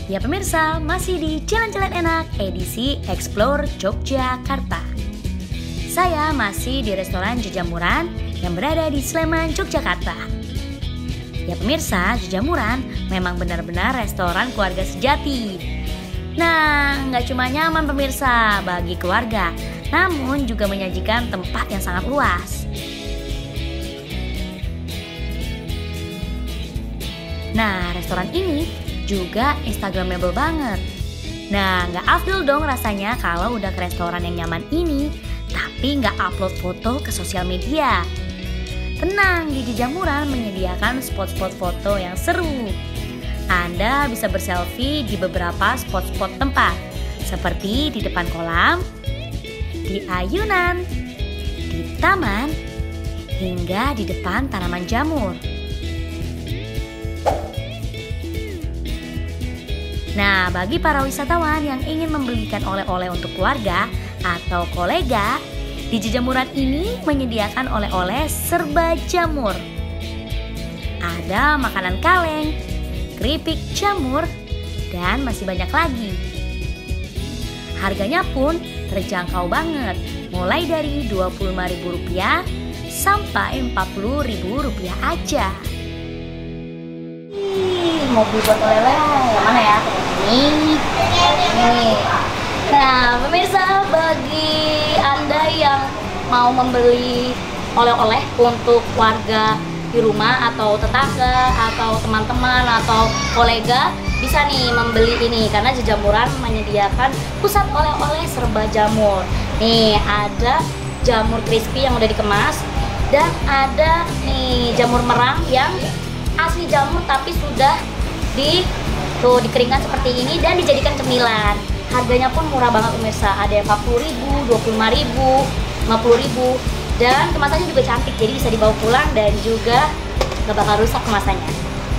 Ya pemirsa, masih di Jalan-Jalan Enak edisi Explore Yogyakarta. Saya masih di restoran Jejamuran yang berada di Sleman, Yogyakarta. Ya pemirsa, Jejamuran memang benar-benar restoran keluarga sejati. Nah, nggak cuma nyaman pemirsa bagi keluarga, namun juga menyajikan tempat yang sangat luas. Nah, restoran ini juga instagramable banget. Nah, nggak afdol dong rasanya kalau udah ke restoran yang nyaman ini, tapi nggak upload foto ke sosial media. Tenang, di Jejamuran menyediakan spot-spot foto yang seru. Anda bisa berselfie di beberapa spot-spot tempat, seperti di depan kolam, di ayunan, di taman, hingga di depan tanaman jamur. Nah, bagi para wisatawan yang ingin membelikan oleh-oleh untuk keluarga atau kolega, di Jejamuran ini menyediakan oleh-oleh serba jamur. Ada makanan kaleng, keripik jamur, dan masih banyak lagi. Harganya pun terjangkau banget, mulai dari Rp25.000 sampai Rp40.000 aja. Mau beli buat oleh-oleh yang mana ya? Ini. Nah, pemirsa, bagi Anda yang mau membeli oleh-oleh untuk warga di rumah atau tetangga atau teman-teman atau kolega, bisa nih membeli ini karena Jejamuran menyediakan pusat oleh-oleh serba jamur. Nih, ada jamur crispy yang udah dikemas dan ada nih jamur merang yang asli jamur tapi sudah dikeringkan seperti ini dan dijadikan cemilan. Harganya pun murah banget pemirsa, ada yang Rp40.000, Rp25.000, Rp50.000, dan kemasannya juga cantik, jadi bisa dibawa pulang dan juga gak bakal rusak kemasannya.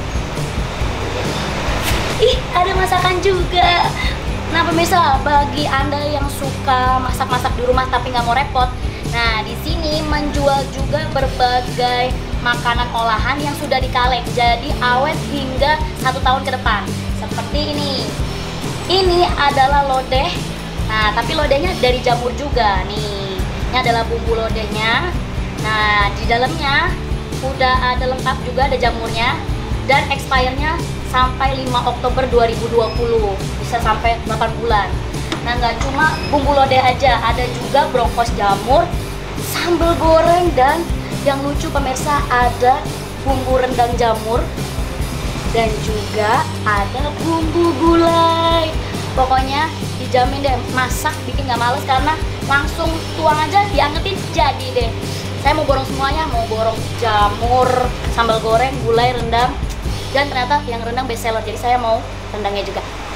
Ih, ada masakan juga. Nah pemirsa, bagi Anda yang suka masak-masak di rumah tapi nggak mau repot, nah di sini menjual juga berbagai makanan olahan yang sudah dikaleng, jadi awet hingga 1 tahun ke depan. Seperti ini. Ini adalah lodeh. Nah, tapi lodehnya dari jamur juga nih. Ini adalah bumbu lodehnya. Nah, di dalamnya udah ada lengkap juga, ada jamurnya. Dan expire-nya sampai 5 Oktober 2020. Bisa sampai 8 bulan. Nah, nggak cuma bumbu lodeh aja, ada juga brokos jamur, sambal goreng, dan yang lucu pemirsa ada bumbu rendang jamur dan juga ada bumbu gulai. Pokoknya dijamin deh, masak bikin nggak males karena langsung tuang aja, diangetin jadi deh. Saya mau borong semuanya, mau borong jamur, sambal goreng, gulai, rendang, dan ternyata yang rendang best seller, jadi saya mau rendangnya juga.